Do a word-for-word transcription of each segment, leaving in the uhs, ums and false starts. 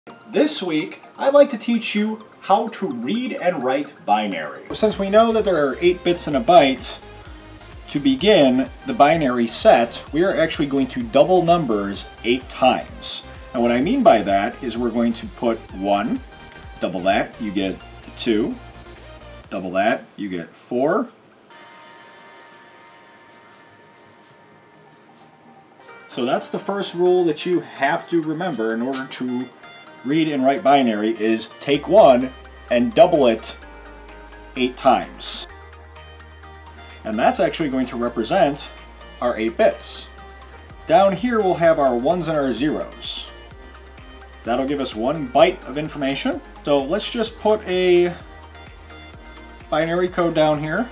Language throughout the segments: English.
This week, I'd like to teach you how to read and write binary. Since we know that there are eight bits in a byte, to begin the binary set, we are actually going to double numbers eight times. And what I mean by that is we're going to put one, double that, you get two, double that, you get four, so that's the first rule that you have to remember in order to read and write binary is take one and double it eight times. And that's actually going to represent our eight bits. Down here we'll have our ones and our zeros. That'll give us one byte of information. So let's just put a binary code down here.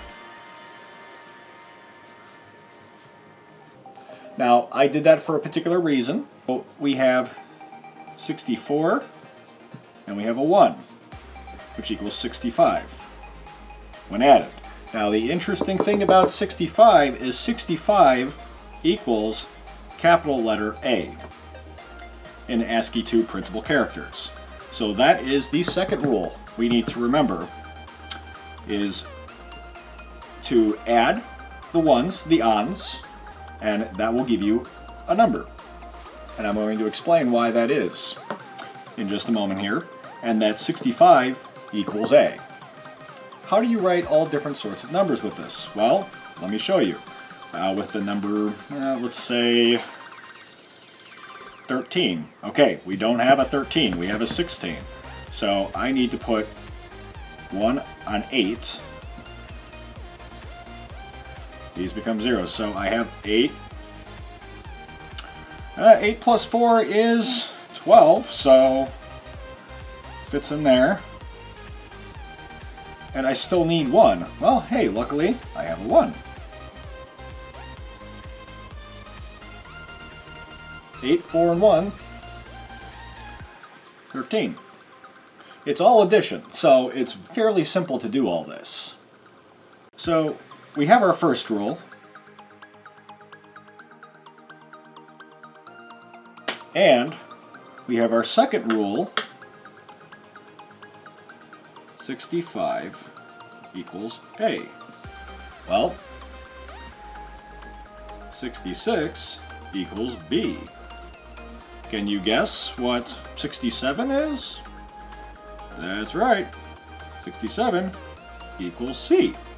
Now, I did that for a particular reason. So we have sixty-four, and we have a one, which equals sixty-five when added. Now, the interesting thing about sixty-five is sixty-five equals capital letter A in ASCII two printable characters. So that is the second rule we need to remember, is to add the ones, the ons, and that will give you a number. And I'm going to explain why that is in just a moment here. And that sixty-five equals A. How do you write all different sorts of numbers with this? Well, let me show you. Uh, with the number, uh, let's say, thirteen. Okay, we don't have a thirteen, we have a sixteen. So I need to put one on eight. These become zeros, so I have eight. Uh, eight plus four is twelve, so fits in there. And I still need one. Well, hey, luckily I have a one. eight, four, and one. thirteen. It's all addition, so it's fairly simple to do all this. So we have our first rule. And we have our second rule. sixty-five equals A. Well, sixty-six equals B. Can you guess what sixty-seven is? That's right. sixty-seven equals C.